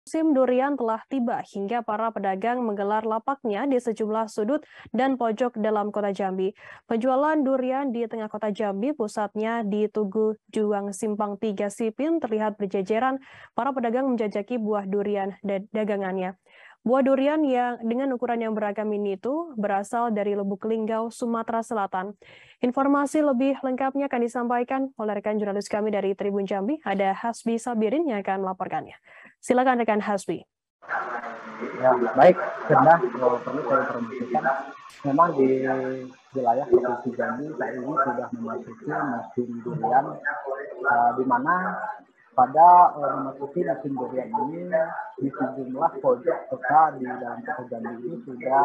Musim durian telah tiba hingga para pedagang menggelar lapaknya di sejumlah sudut dan pojok dalam kota Jambi. Penjualan durian di tengah kota Jambi, pusatnya di Tugu Juang Simpang 3 Sipin, terlihat berjejeran para pedagang menjajaki buah durian dagangannya. Buah durian yang dengan ukuran yang beragam ini itu berasal dari Lubuk Linggau, Sumatera Selatan. Informasi lebih lengkapnya akan disampaikan oleh rekan jurnalis kami dari Tribun Jambi, ada Hasbi Sabirin yang akan melaporkannya. Silakan rekan Hasbi. Ya, baik, Firda, perlu saya informasikan, memang di wilayah Provinsi Jambi saat ini sudah memasuki musim durian, di mana pada memasuki musim durian ini di sejumlah pojok kota di dalam kota Jambi ini sudah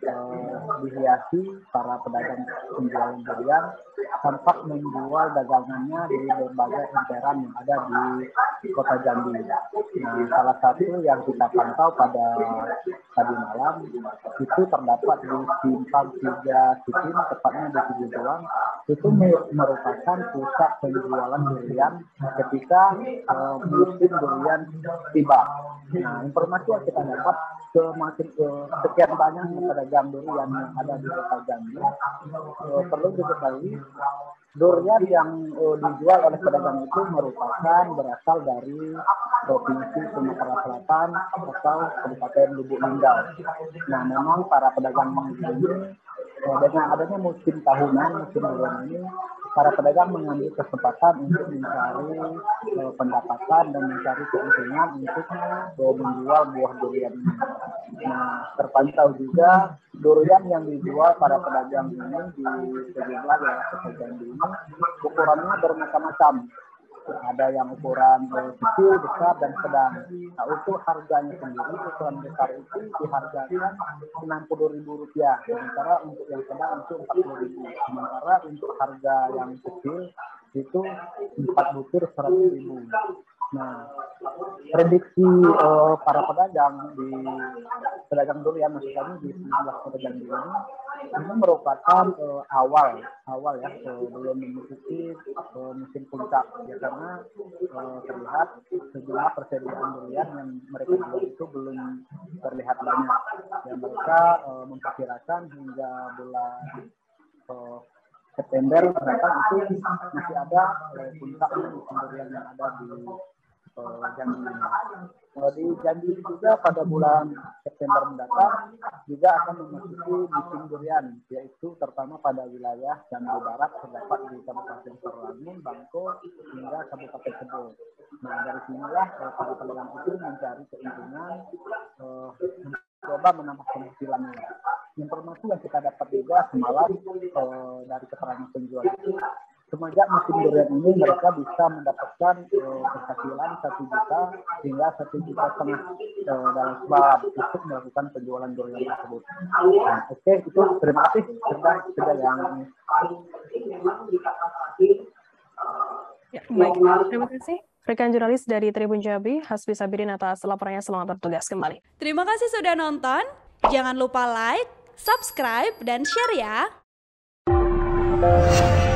dihiasi para pedagang penjualan durian tampak menjual dagangannya di berbagai emperan yang ada di kota Jambi. Nah, salah satu yang kita pantau pada tadi malam itu terdapat di Simpang 3 Sipin, tepatnya di Tugu Juang. Itu merupakan pusat penjualan durian ketika musim durian tiba. Nah, informasi yang kita dapat semakin sekian banyak pedagang durian yang ada di kota Jambi. Perlu diketahui durian yang dijual oleh pedagang itu merupakan berasal dari Provinsi Sumatera Selatan atau Kabupaten Lubuk Linggau. Nah, memang para pedagang ini dengan adanya musim tahunan, musim durian ini, para pedagang mengambil kesempatan untuk mencari pendapatan dan mencari keuntungan untuk menjual buah durian ini. Nah, terpantau juga durian yang dijual para pedagang ini di sejumlah daerah kota Jambi ini ukurannya bermacam-macam. Ada yang ukuran kecil, besar, dan sedang. Nah, untuk harganya sendiri, ukuran besar itu dihargakan Rp60.000. Sementara untuk yang sedang itu Rp40.000. Sementara untuk harga yang kecil itu 4 butir Rp100.000. Nah, prediksi para pedagang durian maksud kami di sejumlah kota Jambi ini merupakan awal ya, belum memasuki musim puncak ya, karena terlihat sejumlah persediaan durian yang mereka jual itu belum terlihat banyak. Dan mereka memperkirakan hingga bulan September mendatang itu masih ada puncak musim durian yang ada di Jambi ini. Di Jambi juga pada bulan September mendatang juga akan memasuki musim durian, yaitu terutama pada wilayah Jambi Barat terdapat di Kabupaten Sarawangun, Bangko hingga Kabupaten Tebo. Nah, dari sinilah para pedagang itu mencari keuntungan, mencoba menambah penghasilannya. Informasi yang kita dapat juga semalam dari keterangan penjual itu, semenjak musim durian ini mereka bisa mendapatkan penghasilan 1 juta hingga 1,5 juta dalam sebab untuk melakukan penjualan durian tersebut. Nah, oke, itu terima kasih sudah yang Ya, baik, terima kasih rekan jurnalis dari Tribun Jambi, Hasbi Sabirin, atas laporannya. Selamat bertugas kembali. Terima kasih sudah nonton. Jangan lupa like, subscribe, dan share ya.